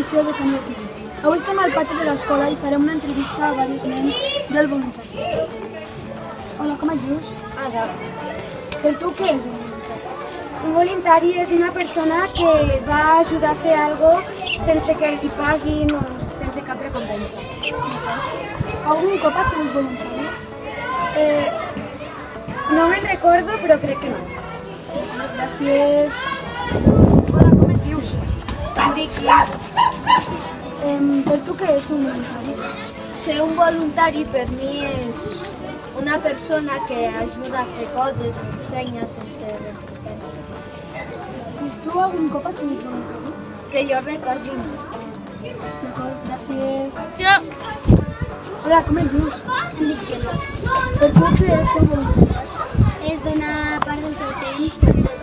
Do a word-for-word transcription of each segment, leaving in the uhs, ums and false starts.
edició de Canvi Actiu. Avui estem al pati de l'escola i farem una entrevista a diversos nens del voluntari. Hola, com et dius? Ada. Per tu què és un voluntari? Un voluntari és una persona que va ajudar a fer alguna cosa sense que li paguin o sense cap recompensa. Algun cop has sigut voluntari? Eh, no me'n recordo, però crec que no. Gràcies. Hola, com et dius? Em dic Ian. Per tu què és un voluntari? Ser un voluntari per mi és una persona que ajuda a fer coses, ensenya sense recompensa. Si tu algun cop has sigut voluntari? Que jo recordi no. D'acord, gràcies. Jo. Hola, com et dius? Em dic Gemma. Per tu què és ser un voluntari? És donar part del teu temps.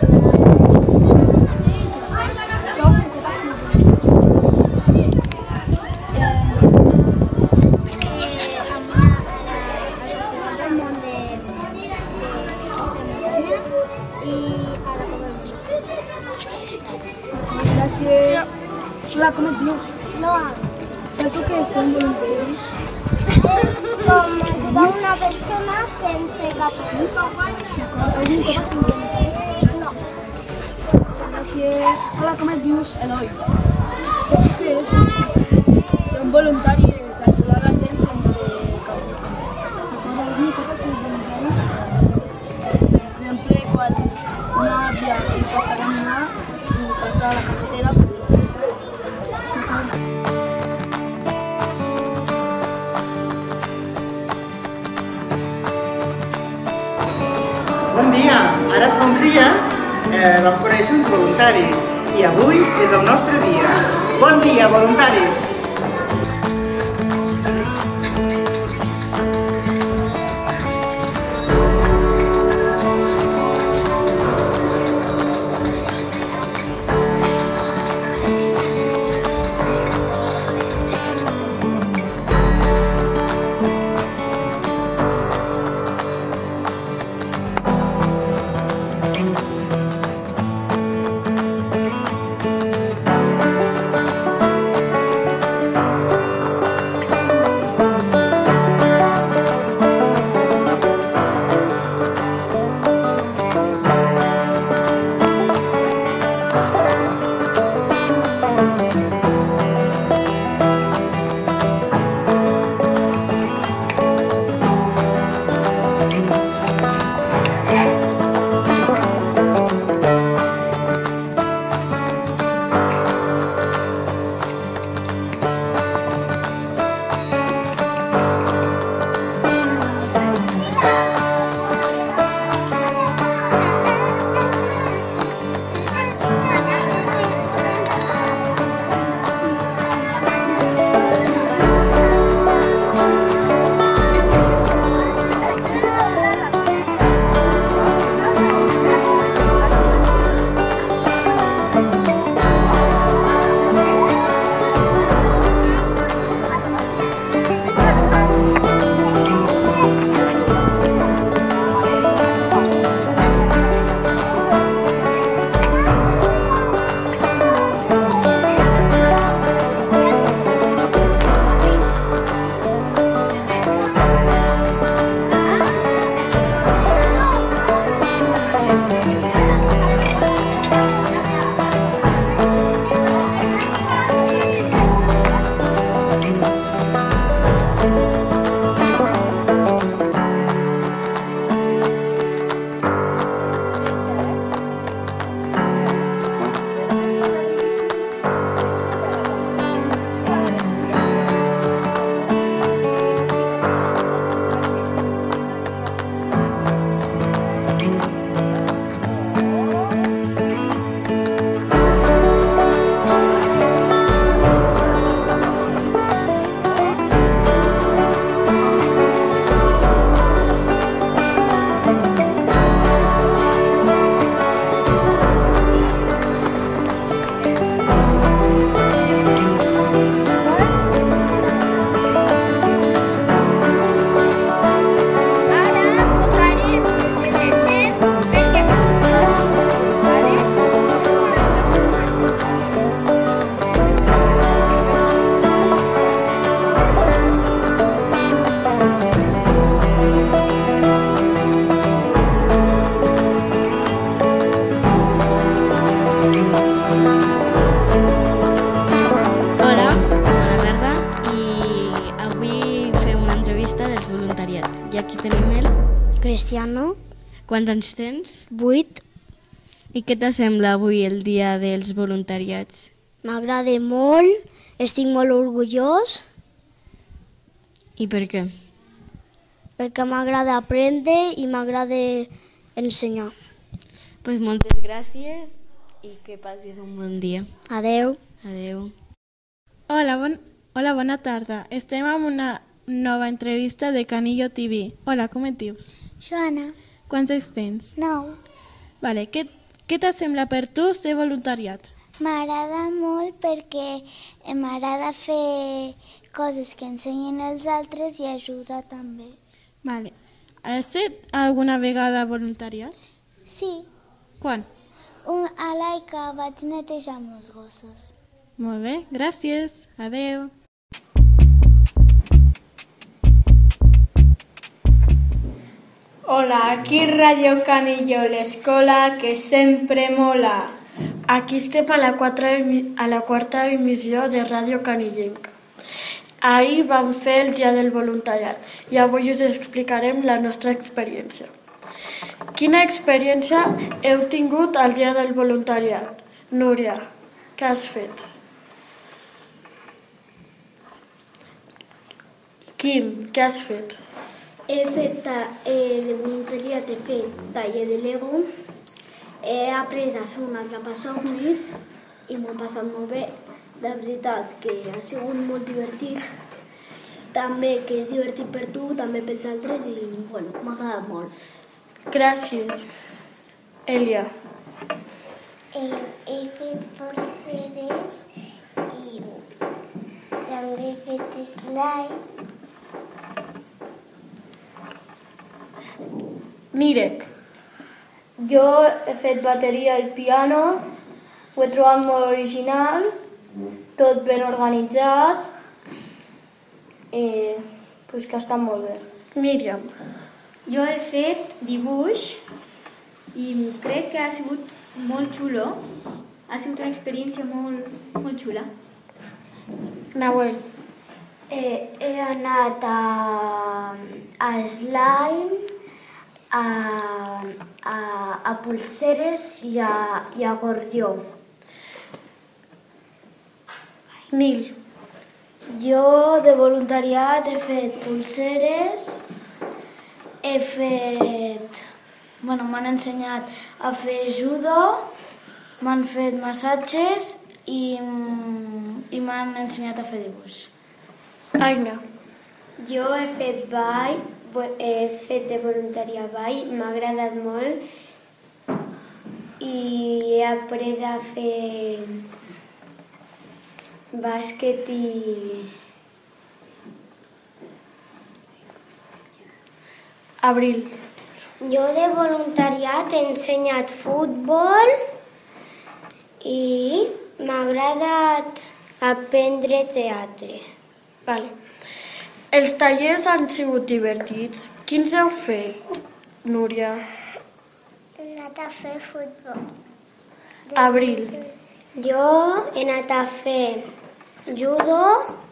Tu algun cop has sigut voluntari? Gràcies. Hola, com et dius? Noa. Per tu què és ser un voluntari? És com ajudar una persona sense cap D'acord, algun cop has sigut voluntari? No. Gràcies. Hola, com et dius? Eloi. Per tu què és? Ser un voluntari és ajudar la gent sense cap recompensa. D'acord, algun cop has sigut voluntari? Per exemple, quan una àvia li costa caminar i passa a la carretera. D'acord. Bon dia! Ara fa uns dies eh, vam conèixer uns voluntaris i avui és el nostre dia. Bon dia, voluntaris! Cristiano, Quants anys tens? vuit. I què t'assembla avui el dia dels voluntariats? M'agrada molt, estic molt orgullós I per què? perquè m'agrada aprendre i m'agrada ensenyar. Pues moltes gràcies i que passis un bon dia. Adeu. Adeu. Hola, bon... Hola, bona tarda. Estem amb una nova entrevista de Canillo T V. Hola, com et dius? Joana, Quants anys tens? nou. Vale, què, què t'assembla per tu ser voluntariat? M'agrada molt perquè m'agrada fer coses que ensenyen els altres i ajudar també. Vale. Has fet alguna vegada voluntariat? Sí, Quan? un, a l'Aica vaig netejar amb els gossos. Molt bé, gràcies. Adeu. Hola, aquí Radio Canillo, l'escola que sempre mola. Aquí estem a la, quatre, a la quarta emissió de Ràdio Canillenca. Ahir vam fer el dia del voluntariat i avui us explicarem la nostra experiència. Quina experiència heu tingut al dia del voluntariat? Núria, què has fet? Quim, què has fet? He fet eh, de voluntariat, he fet taller de Lego, he après a fer un atrapasomnis i m'ho he passat molt bé. La veritat que ha sigut molt divertit, també que és divertit per tu, també pels altres i bueno, m'ha agradat molt. Gràcies. Elia. Eh, he fet polseres i també he fet slime. Nirek. Jo he fet bateria i piano, ho he trobat molt original, tot ben organitzat i pues, que està molt bé. Míriam. Jo he fet dibuix i crec que ha sigut molt xulo. Ha sigut una experiència molt, molt xula. Nahuel. Eh, he anat a, a slime, a, a, a pulseres i a, i a gordió. Nil. Jo de voluntariat he fet pulseres, he fet... Bueno, m'han ensenyat a fer judo, m'han fet massatges i, i m'han ensenyat a fer dibuix. Aina. Jo he fet ball, he fet de voluntariat ball, m'ha agradat molt i he après a fer bàsquet i... Abril. Jo de voluntariat he ensenyat futbol i m'ha agradat aprendre teatre. Vale. Els tallers han sigut divertits. Quins heu fet, Núria? He anat a fer futbol. Abril. Jo he anat a fer judo,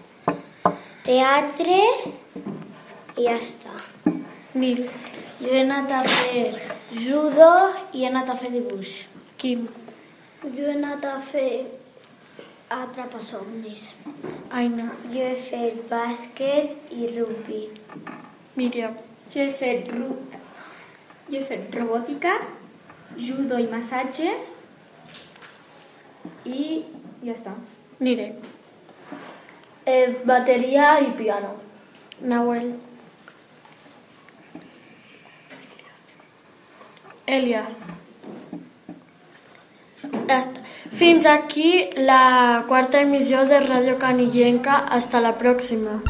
teatre i ja està. Nil. Jo he anat a fer judo i he anat a fer dibuix. Quim. Jo he anat a fer atrapasomnis. Aina. Jo he fet bàsquet i rugby. Míriam. Jo he fet, ru... jo he fet robòtica, judo i massatge i ja està. Nirek. Eh, bateria i piano. Nahuel. Elia. Fins aquí la quarta emissió de Ràdio Canillenca. Hasta la pròxima.